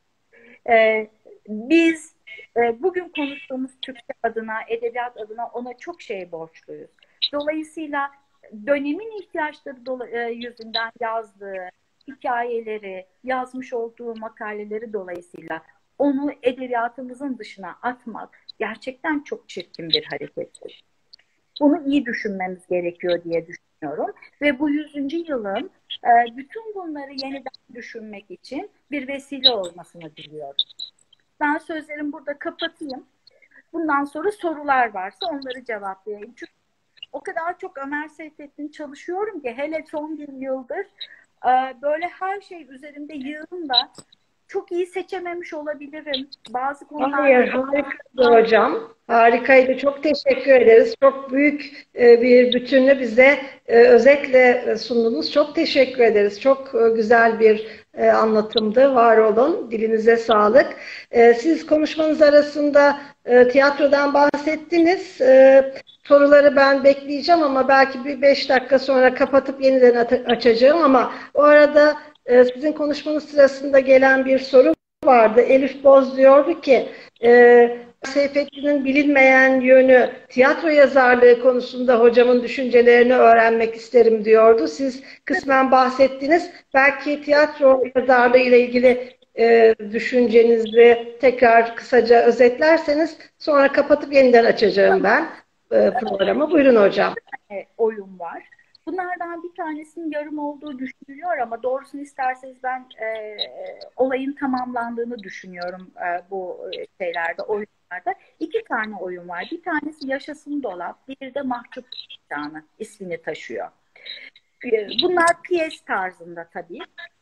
Biz bugün konuştuğumuz Türkçe adına, edebiyat adına ona çok şey borçluyuz. Dolayısıyla dönemin ihtiyaçları yüzünden yazdığı hikayeleri, yazmış olduğu makaleleri dolayısıyla onu edebiyatımızın dışına atmak gerçekten çok çirkin bir harekettir. Bunu iyi düşünmemiz gerekiyor diye düşünüyorum. Ve bu 100. yılın bütün bunları yeniden düşünmek için bir vesile olmasını diliyorum. Ben sözlerimi burada kapatayım. Bundan sonra sorular varsa onları cevaplayayım. Çünkü o kadar çok Ömer Seyfettin çalışıyorum ki hele son bir yıldır böyle her şey üzerinde yığınla çok iyi seçememiş olabilirim. Bazı konularda... Hayır, harikaydı hocam. Harikaydı. Çok teşekkür ederiz. Çok büyük bir bütünü bize özetle sundunuz. Çok teşekkür ederiz. Çok güzel bir anlatımdı. Var olun. Dilinize sağlık. Siz konuşmanız arasında tiyatrodan bahsettiniz. Soruları ben bekleyeceğim ama belki bir 5 dakika sonra kapatıp yeniden açacağım ama o arada sizin konuşmanız sırasında gelen bir soru vardı. Elif Boz diyordu ki Seyfettin'in bilinmeyen yönü tiyatro yazarlığı konusunda hocamın düşüncelerini öğrenmek isterim diyordu. Siz kısmen bahsettiniz. Belki tiyatro yazarlığı ile ilgili düşüncenizi tekrar kısaca özetlerseniz sonra kapatıp yeniden açacağım ben programı. Buyurun hocam. Oyun var. Bunlardan bir tanesinin yarım olduğu düşünülüyor ama doğrusunu isterseniz ben olayın tamamlandığını düşünüyorum bu şeylerde, oyunlarda. 2 tane oyun var. Bir tanesi Yaşasın Dolap, bir de Mahcup İsyanı ismini taşıyor. Bunlar piyes tarzında tabii.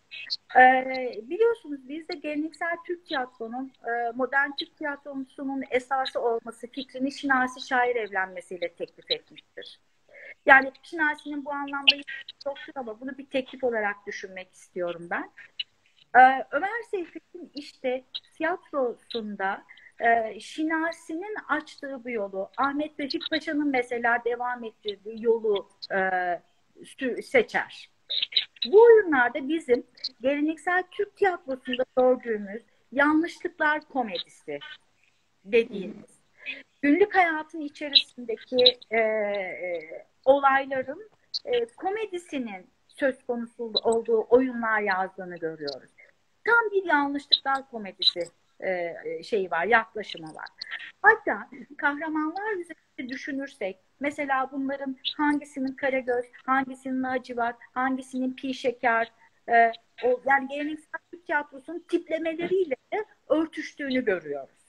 Biliyorsunuz bizde geleneksel Türk tiyatronun, modern Türk tiyatrosunun esası olması fikrini Şinasi şair evlenmesiyle teklif etmiştir. Yani Şinasi'nin bu anlamda yoktur ama bunu bir teklif olarak düşünmek istiyorum ben. Ömer Seyfettin işte tiyatrosunda Şinasi'nin açtığı bu yolu, Ahmet Vefik Paşa'nın mesela devam ettirdiği yolu seçer. Bu oyunlarda bizim geleneksel Türk tiyatrosunda gördüğümüz yanlışlıklar komedisi dediğimiz, günlük hayatın içerisindeki olayların komedisinin söz konusu olduğu oyunlar yazdığını görüyoruz. Tam bir yanlışlıklar komedisi şeyi var, yaklaşımı var. Hatta kahramanlar üzerinde düşünürsek, mesela bunların hangisinin Karagöz, hangisinin Hacivat, hangisinin Pi Şeker, yani geleneksel Türk tiyatrosunun tiplemeleriyle de örtüştüğünü görüyoruz.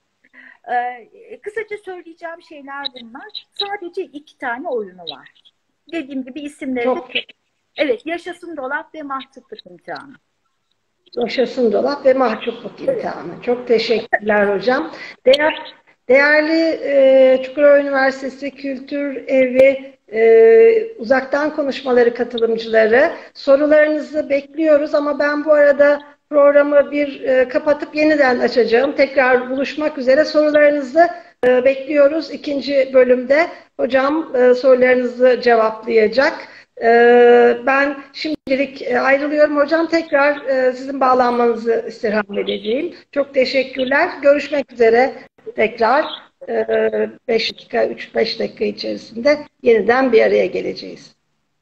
Kısaca söyleyeceğim şeyler bunlar. Sadece 2 tane oyunu var. Dediğim gibi isimleri de... Evet, Yaşasın Dolap ve Mahcupluk İmtihanı. Yaşasın Dolap ve Mahcupluk İmtihanı. Çok teşekkürler hocam. Değerli Çukurova Üniversitesi Kültür Evi uzaktan konuşmaları katılımcıları, sorularınızı bekliyoruz ama ben bu arada programı kapatıp yeniden açacağım. Tekrar buluşmak üzere. Sorularınızı bekliyoruz. 2. bölümde hocam sorularınızı cevaplayacak. Ben şimdilik ayrılıyorum hocam. Tekrar sizin bağlanmanızı istirham edeceğim. Çok teşekkürler. Görüşmek üzere tekrar 5 dakika, 3-5 dakika içerisinde yeniden bir araya geleceğiz.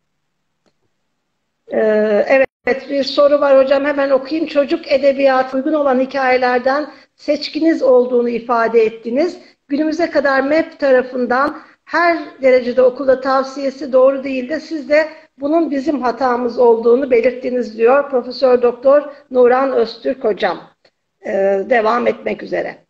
Evet, bir soru var hocam. Hemen okuyayım. Çocuk edebiyatı uygun olan hikayelerden seçkiniz olduğunu ifade ettiniz. Günümüze kadar MEP tarafından her derecede okulda tavsiyesi doğru değil de siz de bunun bizim hatamız olduğunu belirttiniz diyor Profesör Doktor Nuran Öztürk hocam. Devam etmek üzere.